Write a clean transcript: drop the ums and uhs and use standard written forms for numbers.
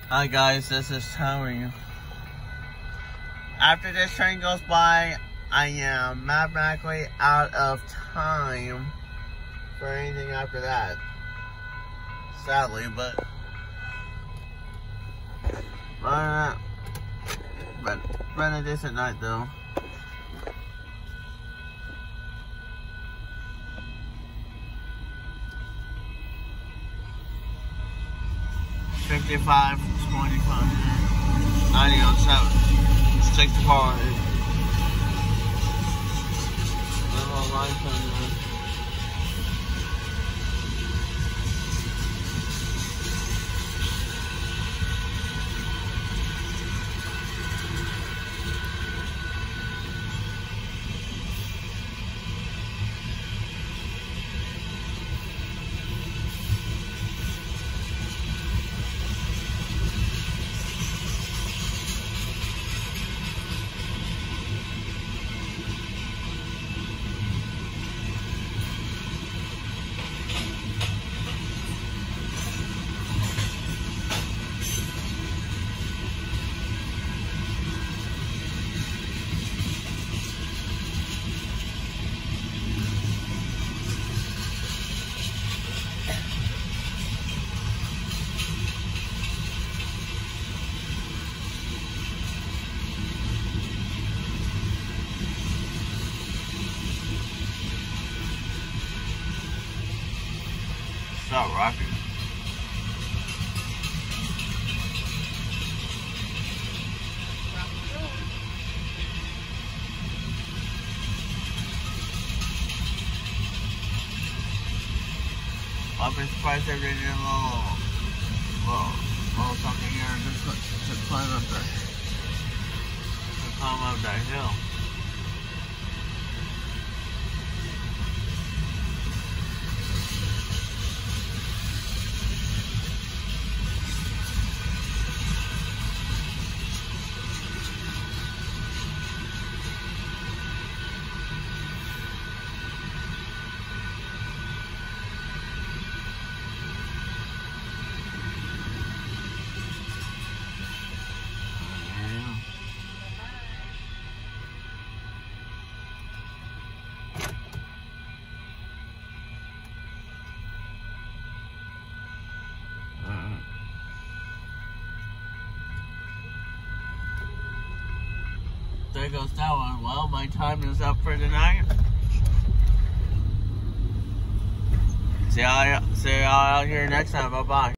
Hi guys, this is Tony. After this train goes by, I am mathematically out of time for anything after that. Sadly, but been a decent night though. $55, $25, $90, $7, $65. Little life on there. Not rocking. I've been surprised they did a little something here to climb up there. To climb up that hill. There goes that one. Well, my time is up for tonight. See y'all out here next time. Bye-bye.